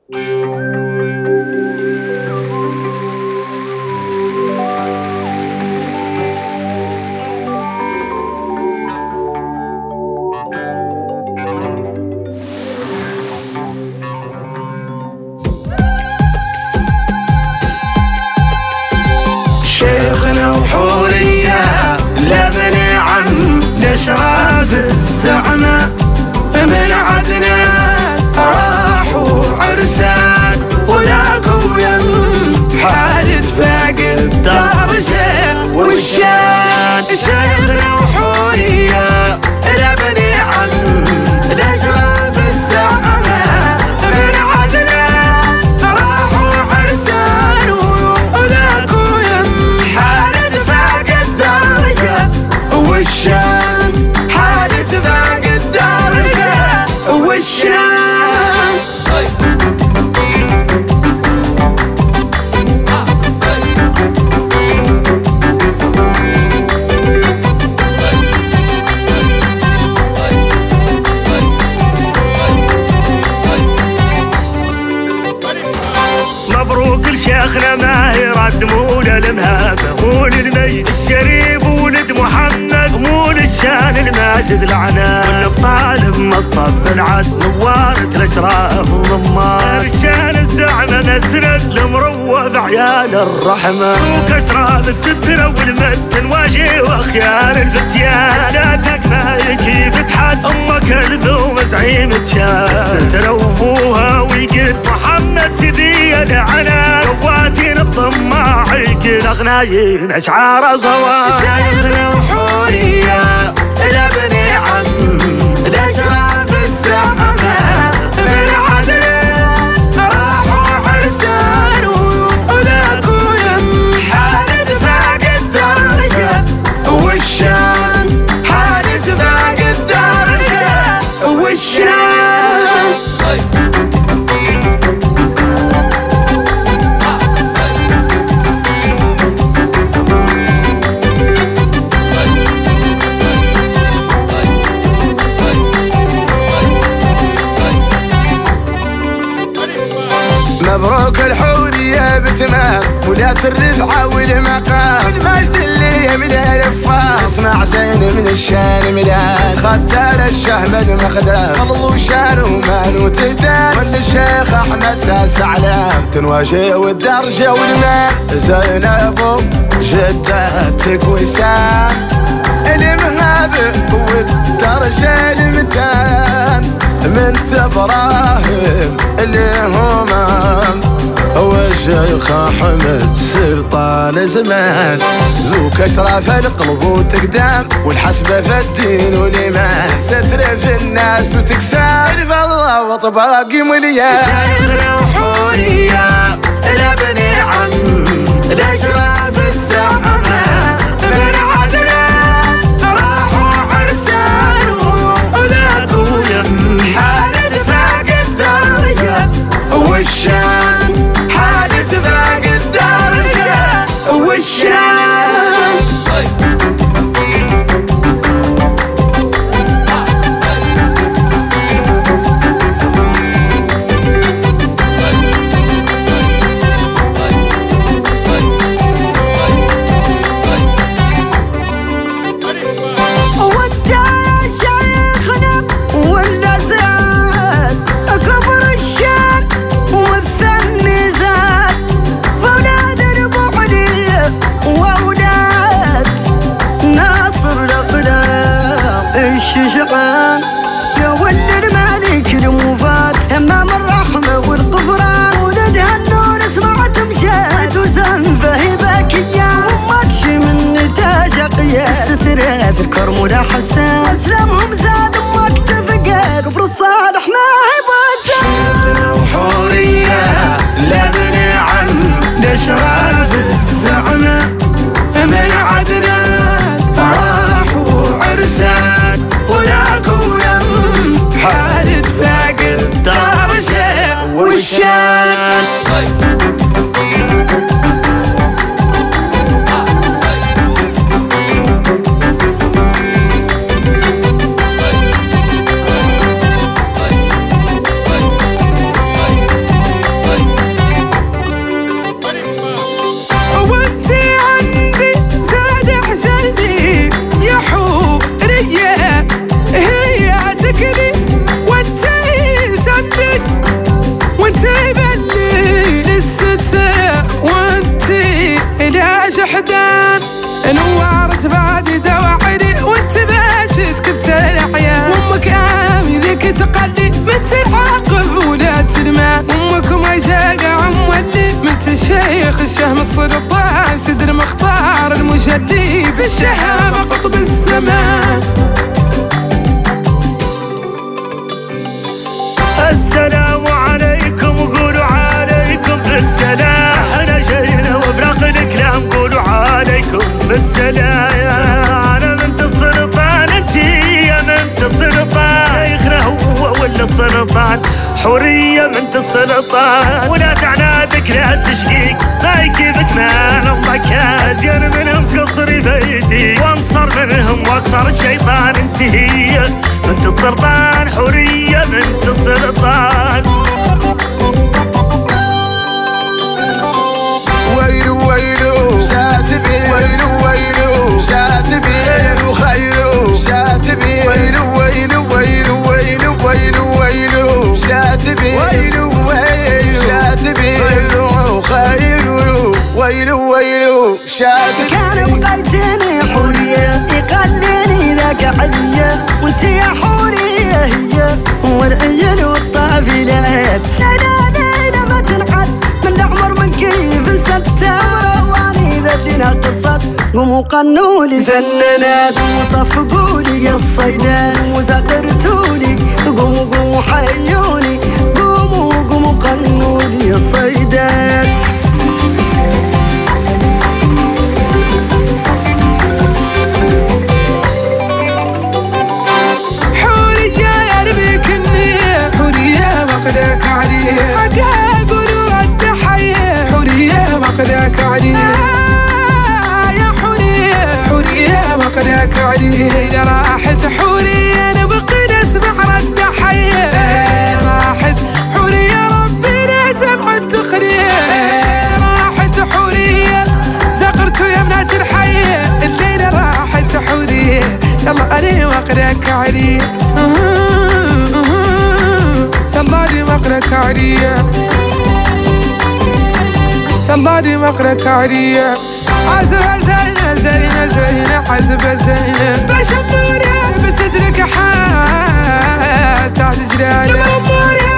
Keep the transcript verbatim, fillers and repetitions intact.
شيخنا وحورية لابن عم نشرف الزعمة من عدنان راحوا عرسان ولاقوا يم حالة فاقد درجة والشان. شيخنا وحورية لابن عم نشرف الزعمة من عدنان راحوا عرسان ولاقوا يم حالة فاقد درجة والشان. حالة فاقد درجة والشان. مبروك لشيخنا ما يرد مو للمهابة مو للمجد الشريف ولد محمد مو للشان الماجد العنان والنبطال مصطفى العد نوارة الاشراف الضمان الشان الزعمة مسند المروة بعيال الرحمة مبروك اشراف السترة والمتن واجي واخيال الفتيان ناتك ما يجيب تحد ام كلثوم زعيمة شان السترة وابوها ويقد محمد سيدي العنان قواتين الطماعي كل اغنايين اشعار صواب. شيخنا وحورية لابن عم نشرف الزعمة من عدنان راحوا عرسان ولاقوا يم حالة فاقد درجة والشان. حالة فاقد درجة والشان. مبروك الحورية بتمام ولات الرفعة والمقام المجد اللي من الرفاق اسمع زين من الشان ميلاد ختار الشهبد مقدام خلظ وشان ومان وتهتان والشيخ احمد ساس علام تنواجي والدرجة والمال زينب جدتك وسام المهاب والدرجة المتان من تبراهيم الهمام والشيخ احمد سلطان زمان ذوك اشراف القلب وتقدام والحسبه في الدين والايمان ستر في الناس وتكسال بالله وطباقي مليان. شيخنا وحورية لابن عم الاشراف الزعمة من عدنان راحوا عرسان ولاقوا يم حالة فاقد درجة والشان. حالة فاقد درجة والشان. يا ولد الملك الموفات همام الرحمة والغفران ولدها النور سمعت مشات وزنفه بكيا ومكش من نتاج قيا الستر اذكر مولا حسان اسلامهم زاد امك تفقد كفر الصالح ما عباد. شيخنا وحورية لابن عم نشرف الزعمة من عدنان راحوا عرسان ولاقوا يم حالة فاقد درجة والشان. تنعاقب ولا تنمى. امكم عشاقة عم ولي بنت الشيخ الشهم السلطان سدر مختار المجلي بالشهامة قطب الزمان. السلام عليكم قولوا عليكم بالسلام. احنا جينا وفراق الكلام قولوا عليكم بالسلام. انا بنت السلطان انتي يا بنت السلطان. شيخنا هو ولا السلطان حورية بنت السلطان. ولا تعنادك لا تشقيق هاي كيفك مال الله كان. زين منهم قصري بيتي وانصر منهم واكثر الشيطان. انتي هي بنت السلطان حورية بنت السلطان. ويلو ويلو شاتبي ويلو ويلو شاتبي وخيرو شاتبي ويلو ويلو ويلو ويلو ويلو ويلو شاتبي ويلو ويلو شاتبي ويلو خيرو ويلو ويلو شاتبي. كان بقيتني حورية يقلني ذاك عليا وانت يا حورية هي والعيال والطافلات. لا لا ما تنقد من العمر من كيف ستة واني ذاتنا قصة. قوموا قنوا لي فنانات وصفقوا لي الصيدات وزقرتوا لي. قوموا قوموا حيوني قوموا قوموا قنوا لي الصيدات. مقدك عليه حكا قولوا التحية حورية مقدك عليه يا حورية حورية مقدك عليه. إذا راحت حورية نبقي نسمع رد حية. راحت حورية ربنا سمع التخرية. راحت حورية زقرتوا يا بنات الحية. الليلة راحت حورية يلا أنا مقدك عليه. يلا دي مقرك عرية يلا دي مقرك عرية. عزبة زينة زينة زينة عزبة زينة بشموريا بس اترك حال تحت جراية.